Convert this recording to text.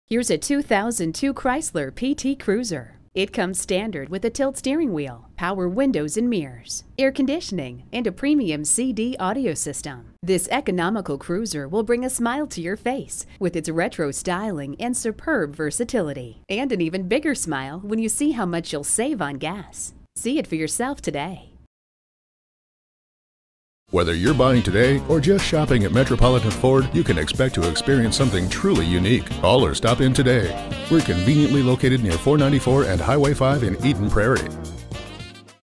Here's a 2002 Chrysler PT Cruiser. It comes standard with a tilt steering wheel, power windows and mirrors, air conditioning, and a premium CD audio system. This economical cruiser will bring a smile to your face with its retro styling and superb versatility. And an even bigger smile when you see how much you'll save on gas. See it for yourself today. Whether you're buying today or just shopping at Metropolitan Ford, you can expect to experience something truly unique. Call or stop in today. We're conveniently located near 494 and Highway 5 in Eden Prairie.